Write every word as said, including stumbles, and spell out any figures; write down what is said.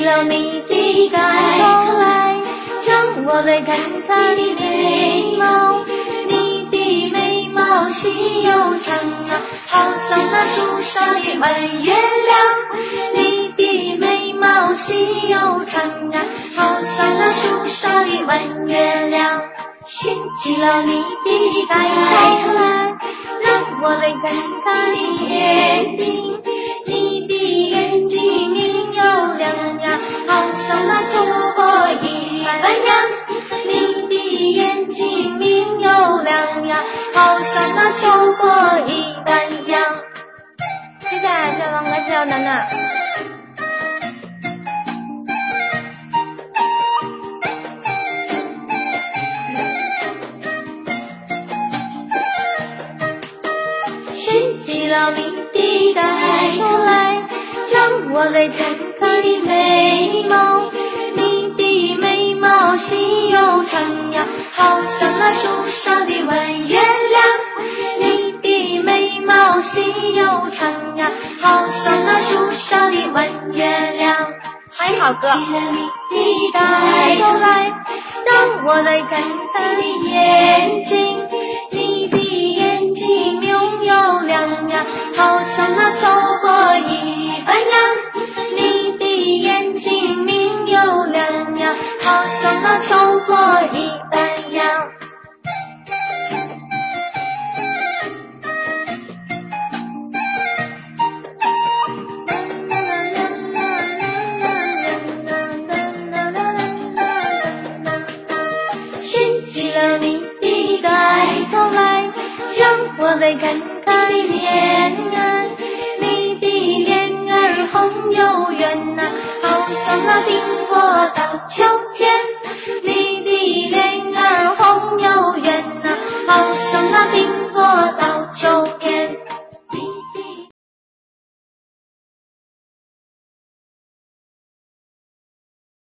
了你的盖头来，让我来看看你眉毛。你的眉毛细又长啊，好像那树上的弯月亮。你的眉毛细又长啊，好像那树上的弯月亮。掀起了你的盖头来，让我来看看你眼睛。你的眼睛明又亮呀，好像那周波一般亮。你的眼睛明又亮呀，好像那周波一般亮。 接下来小龙哥小暖暖。 掀起了你的盖头来，让我来看看你眉毛。你的眉毛细又长呀，好像那树上的弯月亮。你的眉毛细又长呀，好像那树上的弯月亮。 欢迎好哥。 掀起了你的盖头来，让我来看看你眼睛。你的眼睛明又亮呀，好像那周波一般亮。你的眼睛明又亮呀，好像那周波一般亮。掀起了你的盖头来，让我来看看你脸儿。你的脸儿红又圆呐，好像那冰火到秋天。